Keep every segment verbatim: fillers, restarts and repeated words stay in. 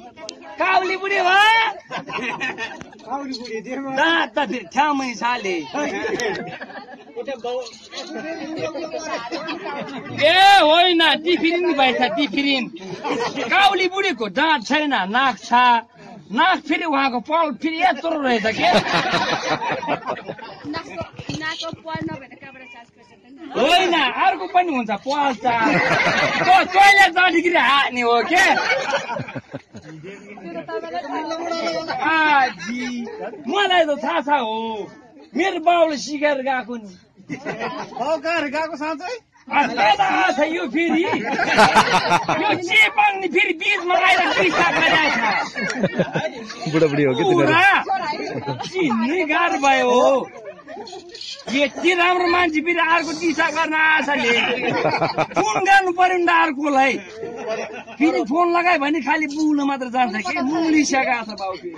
काउली बुढी वा दाँत त फेरि ठाउँमै छाले ए होइन टिफिरिन भएछ टिफिरिन काउली बुढीको दाँत छैन नाक छ नाक फेरि उहाँको पल फेरि यत्रो रहेछ के होइन अर्को पनि हुन्छ पल्छ टोइलेट जाँदाखेरि हान्ने हो के आजी मलाई त थाहा छ हो मेरो बाउले सिकाएर गएको नि गएको साँच्चै छ यो फेरि यो चेपाङ नि फेरि बिचमा आएर पैसा गरिरहेछ बुढाबुढी हो कि चिन्नै गाह्रो भयो हो यति राम्रो मान्छे फेरि अर्को दिशा गर्न आशाले फोन गर्नु पर्यो नि त अर्कोलाई फेरि फोन लगायो भने खालि बुझ्न मात्र जान्छ कि मुलिसकेको छ बाउ फेरि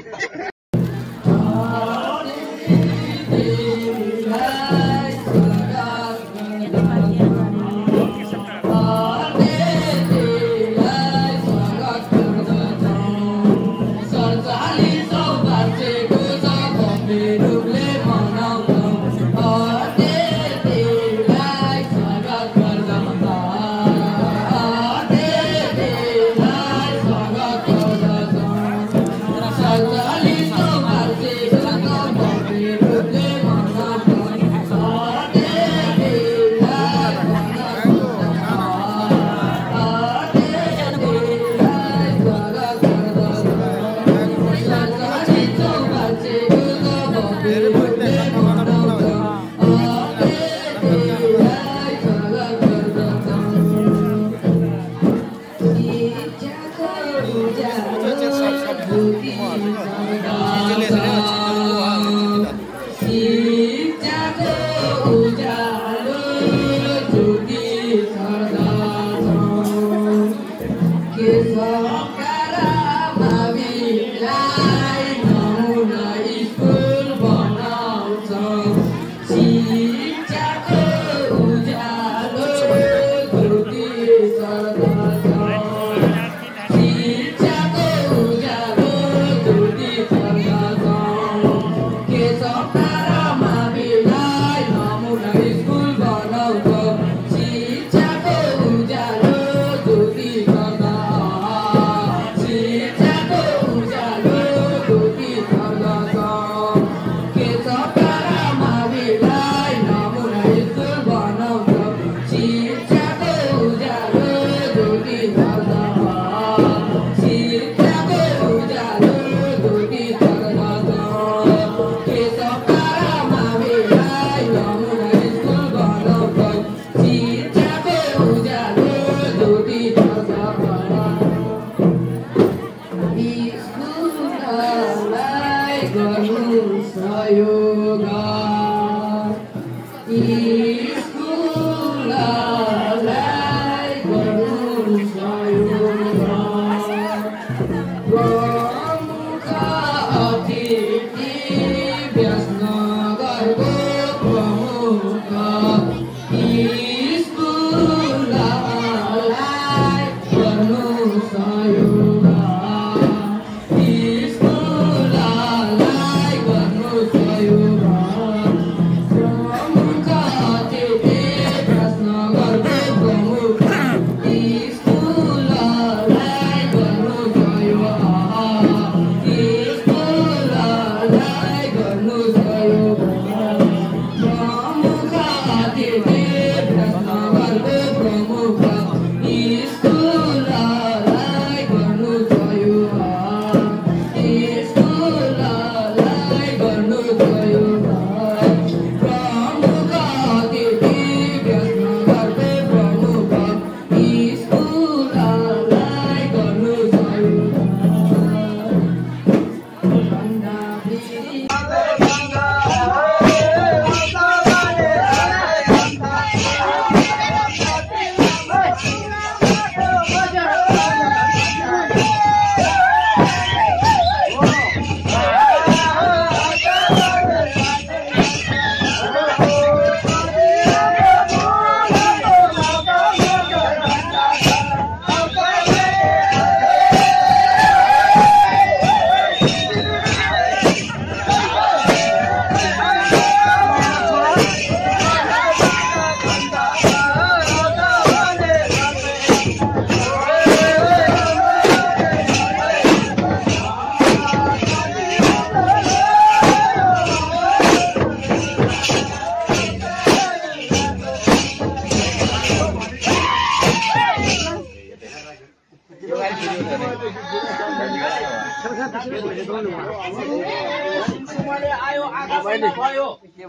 आयो आकाशमा भयो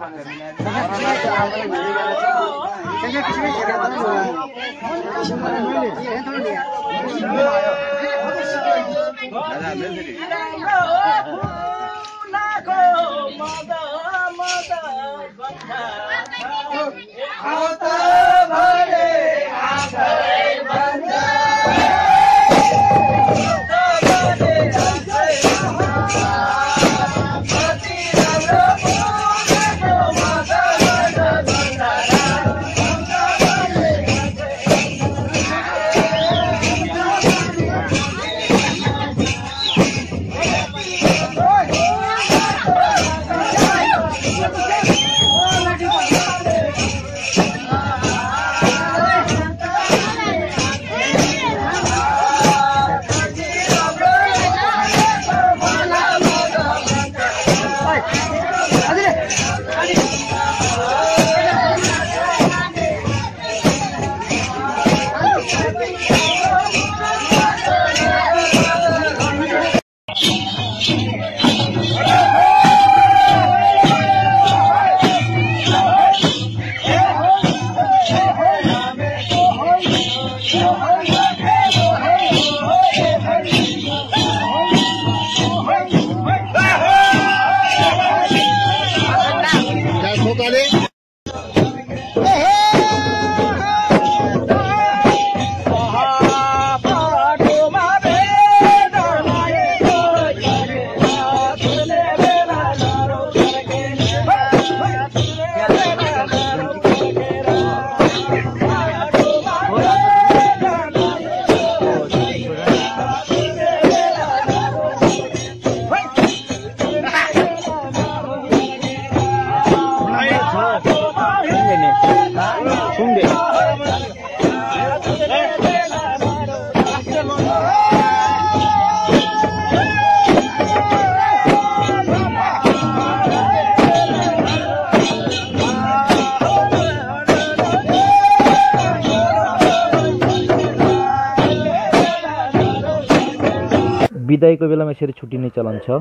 बिदाईको बेलामा यसरी छुट्टिने चलन छ।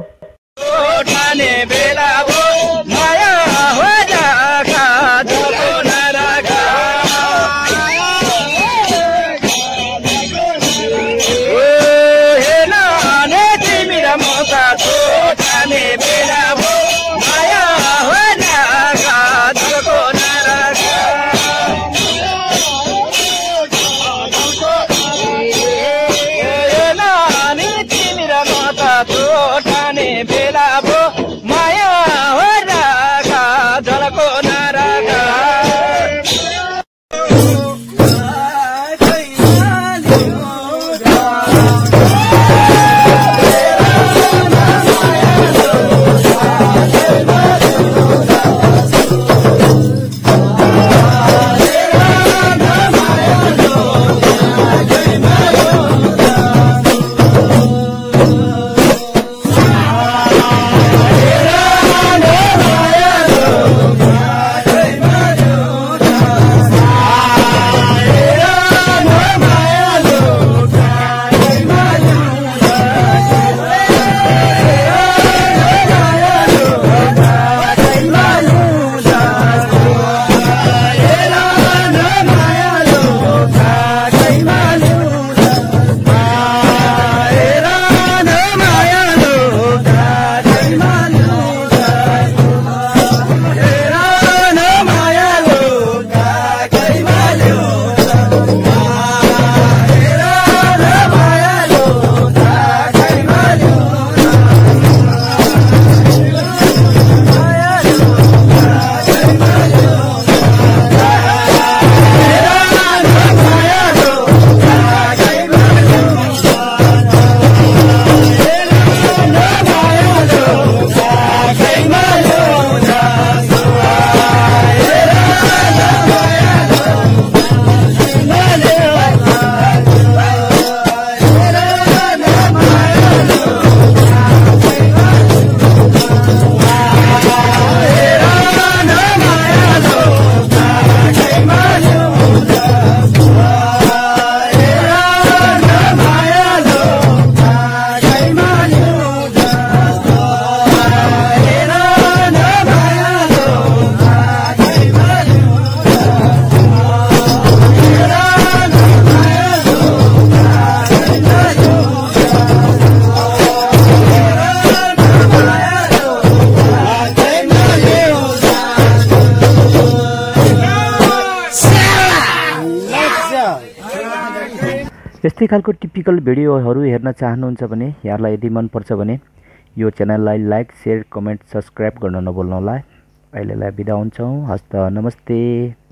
बेला भो माया हो राखा जलको नराखा यस्तै खालको टिपिकल भिडियोहरू हेर्न चाहनुहुन्छ भने यहाँलाई यदि मनपर्छ भने यो च्यानललाई लाइक शेयर कमेन्ट सब्स्क्राइब गर्न नभुल्नुहोला। अहिलेलाई बिदा हुन्छौँ। हस्त नमस्ते।